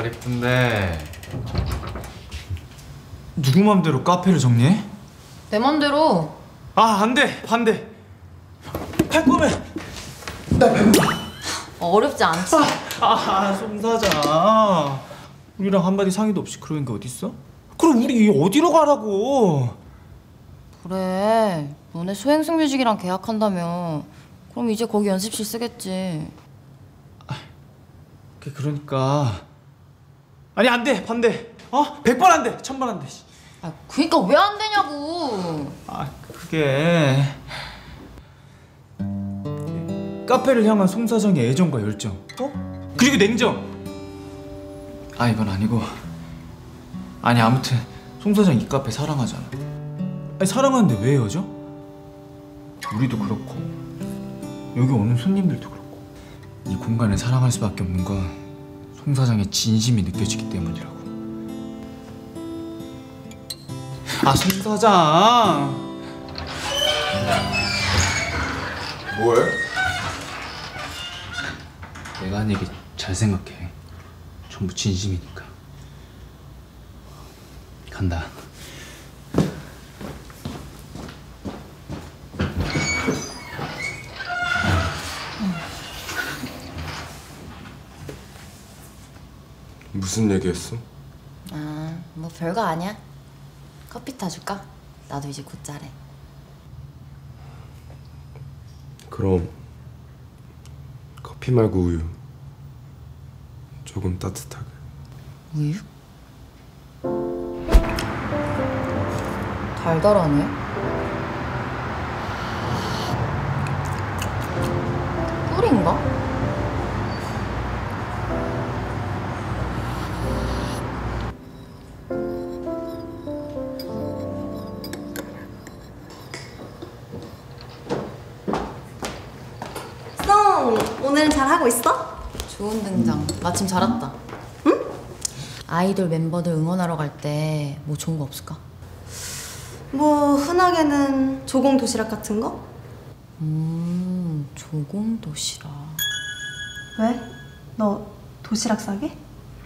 잘 이쁜데 누구 맘대로 카페를 정리해? 내 맘대로. 아, 안 돼! 반대! 할 거면 나 배운다. 어렵지 않지. 송 사장, 우리랑 한마디 상의도 없이 그러는 게 어딨어? 그럼 우리 어디로 가라고? 그래, 너네 소행승뮤직이랑 계약한다며. 그럼 이제 거기 연습실 쓰겠지. 그러니까 아니, 안 돼! 반대! 100번 안 돼! 1000번 안 돼! 아, 그니까 왜 안 되냐고. 그게 카페를 향한 송 사장의 애정과 열정, 그리고 냉정. 이건 아니고. 아니, 아무튼 송 사장 이 카페 사랑하잖아. 사랑하는데 왜 헤어져? 우리도 그렇고 여기 오는 손님들도 그렇고 이 공간을 사랑할 수밖에 없는 건 송 사장의 진심이 느껴지기 때문이라고. 송 사장. 뭐해? 내가 한 얘기 잘 생각해. 전부 진심이니까. 간다. 무슨 얘기했어? 뭐 별거 아니야. 커피 타줄까? 나도 이제 곧 자래. 그럼 커피 말고 우유 조금 따뜻하게. 우유? 달달하네. 꿀인가? 오늘은 잘하고 있어? 좋은 등장. 마침 잘 왔다. 응? 아이돌 멤버들 응원하러 갈 때 뭐 좋은 거 없을까? 뭐 흔하게는 조공 도시락 같은 거? 조공 도시락. 왜? 너 도시락 싸게?